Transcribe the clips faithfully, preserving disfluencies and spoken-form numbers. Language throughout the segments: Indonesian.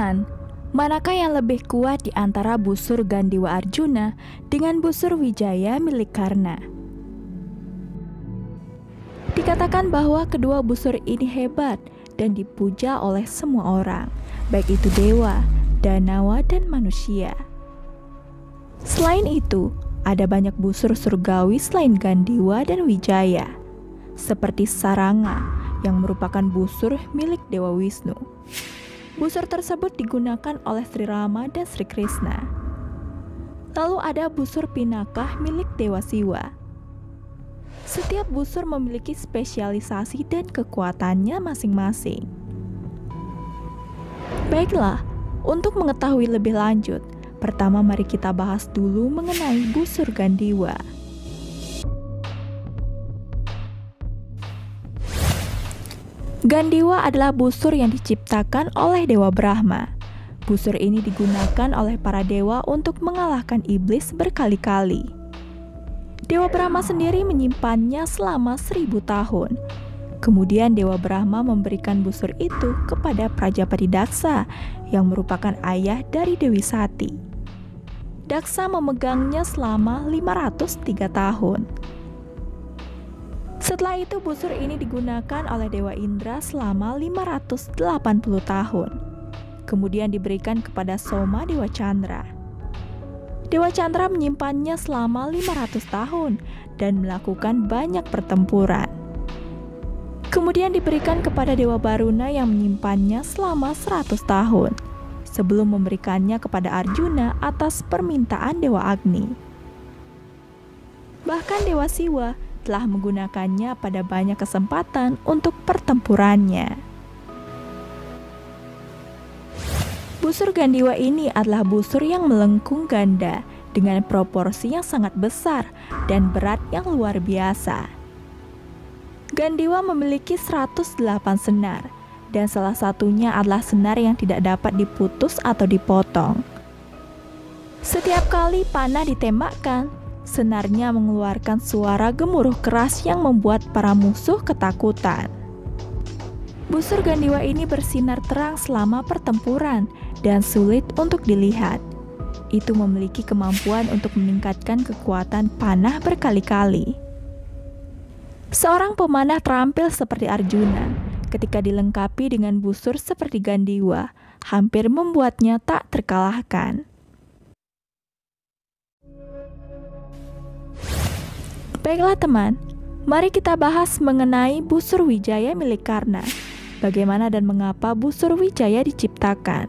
Teman, manakah yang lebih kuat di antara busur Gandiwa Arjuna dengan busur Wijaya milik Karna? Dikatakan bahwa kedua busur ini hebat dan dipuja oleh semua orang, baik itu dewa, danawa, dan manusia. Selain itu, ada banyak busur surgawi selain Gandiwa dan Wijaya, seperti Saranga yang merupakan busur milik Dewa Wisnu. Busur tersebut digunakan oleh Sri Rama dan Sri Krishna. Lalu ada busur Pinakah milik Dewa Siwa. Setiap busur memiliki spesialisasi dan kekuatannya masing-masing. Baiklah, untuk mengetahui lebih lanjut, pertama mari kita bahas dulu mengenai busur Gandiwa. Gandiwa adalah busur yang diciptakan oleh Dewa Brahma. Busur ini digunakan oleh para dewa untuk mengalahkan iblis berkali-kali. Dewa Brahma sendiri menyimpannya selama seribu tahun. Kemudian Dewa Brahma memberikan busur itu kepada Prajapati Daksa yang merupakan ayah dari Dewi Sati. Daksa memegangnya selama lima ratus tiga tahun. Setelah itu busur ini digunakan oleh Dewa Indra selama lima ratus delapan puluh tahun. Kemudian diberikan kepada Soma Dewa Chandra. Dewa Chandra menyimpannya selama lima ratus tahun dan melakukan banyak pertempuran. Kemudian diberikan kepada Dewa Baruna yang menyimpannya selama seratus tahun, sebelum memberikannya kepada Arjuna atas permintaan Dewa Agni. Bahkan Dewa Siwa telah menggunakannya pada banyak kesempatan untuk pertempurannya. Busur Gandiwa ini adalah busur yang melengkung ganda dengan proporsi yang sangat besar dan berat yang luar biasa. Gandiwa memiliki seratus delapan senar, dan salah satunya adalah senar yang tidak dapat diputus atau dipotong. Setiap kali panah ditembakkan, senarnya mengeluarkan suara gemuruh keras yang membuat para musuh ketakutan. Busur Gandiwa ini bersinar terang selama pertempuran dan sulit untuk dilihat. Itu memiliki kemampuan untuk meningkatkan kekuatan panah berkali-kali. Seorang pemanah terampil seperti Arjuna, ketika dilengkapi dengan busur seperti Gandiwa, hampir membuatnya tak terkalahkan. Baiklah teman, mari kita bahas mengenai busur Wijaya milik Karna. Bagaimana dan mengapa busur Wijaya diciptakan?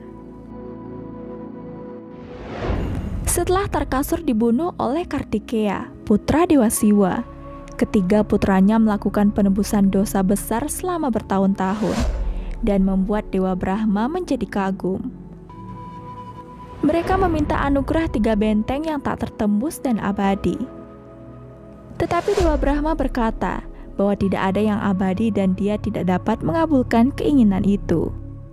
Setelah Tarkasur dibunuh oleh Kartikeya, putra Dewa Siwa, ketiga putranya melakukan penebusan dosa besar selama bertahun-tahun dan membuat Dewa Brahma menjadi kagum. Mereka meminta anugerah tiga benteng yang tak tertembus dan abadi. Tetapi Dewa Brahma berkata bahwa tidak ada yang abadi dan dia tidak dapat mengabulkan keinginan itu.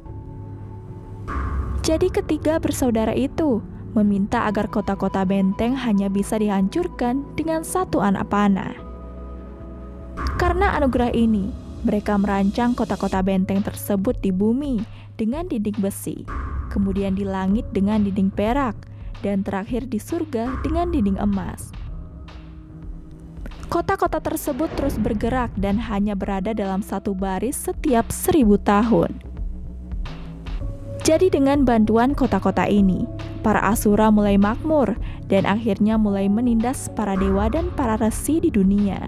Jadi ketiga bersaudara itu meminta agar kota-kota benteng hanya bisa dihancurkan dengan satu anak panah. Karena anugerah ini, mereka merancang kota-kota benteng tersebut di bumi dengan dinding besi, kemudian di langit dengan dinding perak, dan terakhir di surga dengan dinding emas. Kota-kota tersebut terus bergerak dan hanya berada dalam satu baris setiap seribu tahun. Jadi dengan bantuan kota-kota ini, para asura mulai makmur dan akhirnya mulai menindas para dewa dan para resi di dunia.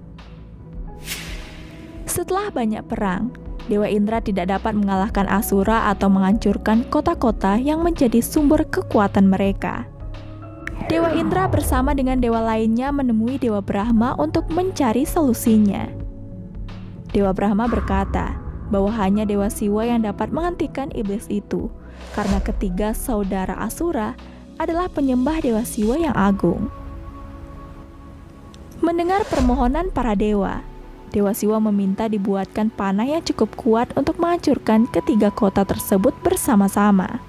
Setelah banyak perang, Dewa Indra tidak dapat mengalahkan asura atau menghancurkan kota-kota yang menjadi sumber kekuatan mereka. Dewa Indra bersama dengan dewa lainnya menemui Dewa Brahma untuk mencari solusinya. Dewa Brahma berkata bahwa hanya Dewa Siwa yang dapat menghentikan iblis itu, karena ketiga saudara asura adalah penyembah Dewa Siwa yang agung. Mendengar permohonan para dewa, Dewa Siwa meminta dibuatkan panah yang cukup kuat untuk menghancurkan ketiga kota tersebut bersama-sama.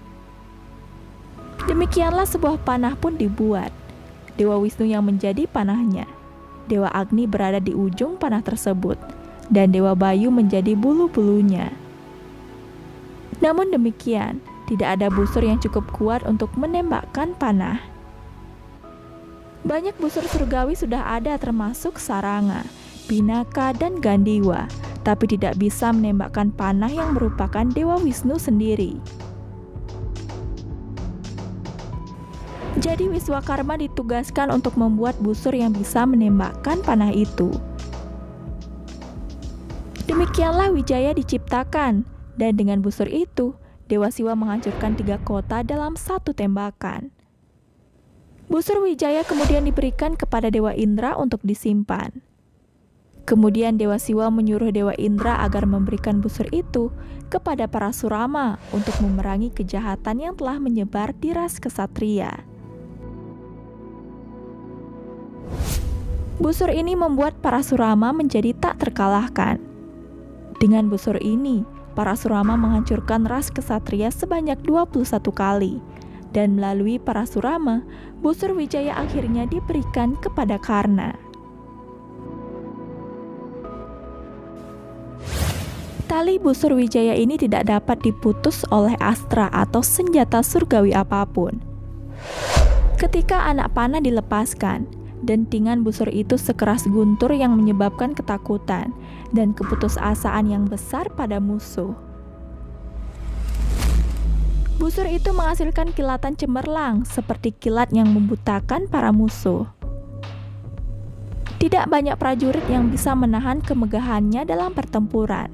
Demikianlah sebuah panah pun dibuat. Dewa Wisnu yang menjadi panahnya. Dewa Agni berada di ujung panah tersebut, dan Dewa Bayu menjadi bulu-bulunya. Namun demikian, Tidak ada busur yang cukup kuat untuk menembakkan panah. Banyak busur surgawi sudah ada termasuk Saranga, Pinaka, dan Gandiwa, tapi tidak bisa menembakkan panah yang merupakan Dewa Wisnu sendiri. Jadi Wiswakarma ditugaskan untuk membuat busur yang bisa menembakkan panah itu. Demikianlah Wijaya diciptakan, dan dengan busur itu, Dewa Siwa menghancurkan tiga kota dalam satu tembakan. Busur Wijaya kemudian diberikan kepada Dewa Indra untuk disimpan. Kemudian Dewa Siwa menyuruh Dewa Indra agar memberikan busur itu kepada Parasurama untuk memerangi kejahatan yang telah menyebar di ras kesatria. Busur ini membuat Parasurama menjadi tak terkalahkan. Dengan busur ini, Parasurama menghancurkan ras kesatria sebanyak dua puluh satu kali, dan melalui Parasurama, busur Wijaya akhirnya diberikan kepada Karna. Tali busur Wijaya ini tidak dapat diputus oleh astra atau senjata surgawi apapun. Ketika anak panah dilepaskan, dentingan busur itu sekeras guntur yang menyebabkan ketakutan dan keputusasaan yang besar pada musuh. Busur itu menghasilkan kilatan cemerlang seperti kilat yang membutakan para musuh. Tidak banyak prajurit yang bisa menahan kemegahannya dalam pertempuran.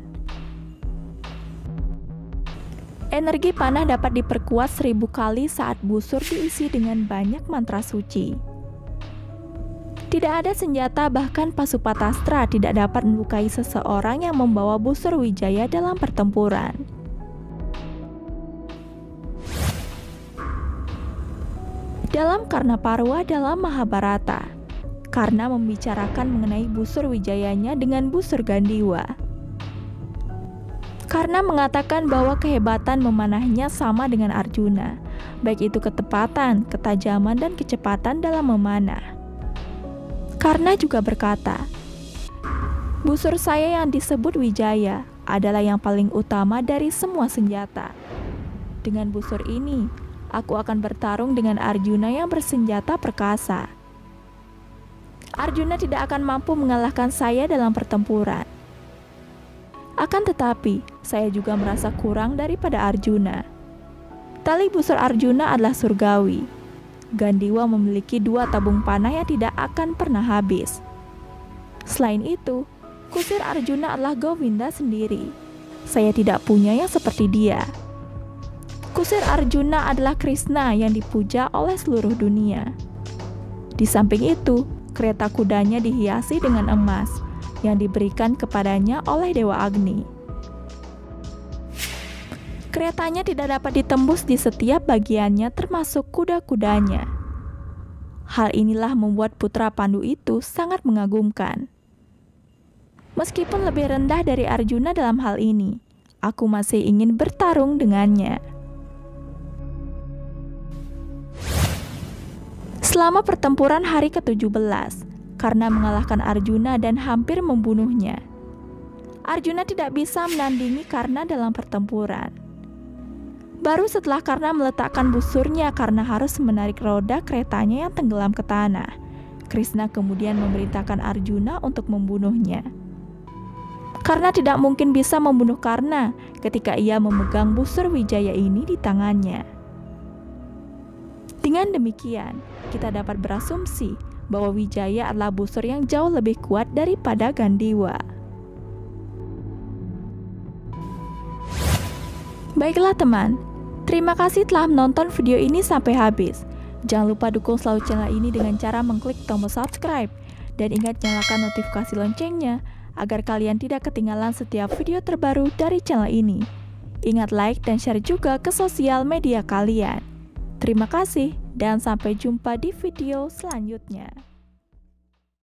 Energi panah dapat diperkuat seribu kali saat busur diisi dengan banyak mantra suci. Tidak ada senjata, bahkan Pasupatastra tidak dapat melukai seseorang yang membawa busur Wijaya dalam pertempuran. Dalam Karnaparwa dalam Mahabharata, Karna membicarakan mengenai busur Wijayanya dengan busur Gandiwa. Karna mengatakan bahwa kehebatan memanahnya sama dengan Arjuna, baik itu ketepatan, ketajaman, dan kecepatan dalam memanah. Karna juga berkata, busur saya yang disebut Wijaya adalah yang paling utama dari semua senjata. Dengan busur ini, aku akan bertarung dengan Arjuna yang bersenjata perkasa. Arjuna tidak akan mampu mengalahkan saya dalam pertempuran. Akan tetapi, saya juga merasa kurang daripada Arjuna. Tali busur Arjuna adalah surgawi. Gandiwa memiliki dua tabung panah yang tidak akan pernah habis. Selain itu, kusir Arjuna adalah Govinda sendiri. Saya tidak punya yang seperti dia. Kusir Arjuna adalah Krishna yang dipuja oleh seluruh dunia. Di samping itu, kereta kudanya dihiasi dengan emas yang diberikan kepadanya oleh Dewa Agni. Keretanya tidak dapat ditembus di setiap bagiannya termasuk kuda-kudanya. Hal inilah membuat putra Pandu itu sangat mengagumkan. Meskipun lebih rendah dari Arjuna dalam hal ini, aku masih ingin bertarung dengannya. Selama pertempuran hari ketujuh belas, Karna mengalahkan Arjuna dan hampir membunuhnya. Arjuna tidak bisa menandingi Karna dalam pertempuran. Baru setelah Karna meletakkan busurnya karena harus menarik roda keretanya yang tenggelam ke tanah, Krishna kemudian memerintahkan Arjuna untuk membunuhnya. Karna tidak mungkin bisa membunuh Karna ketika ia memegang busur Wijaya ini di tangannya. Dengan demikian, kita dapat berasumsi bahwa Wijaya adalah busur yang jauh lebih kuat daripada Gandiwa. Baiklah teman, terima kasih telah menonton video ini sampai habis. Jangan lupa dukung selalu channel ini dengan cara mengklik tombol subscribe. Dan ingat nyalakan notifikasi loncengnya, agar kalian tidak ketinggalan setiap video terbaru dari channel ini. Ingat like dan share juga ke sosial media kalian. Terima kasih dan sampai jumpa di video selanjutnya.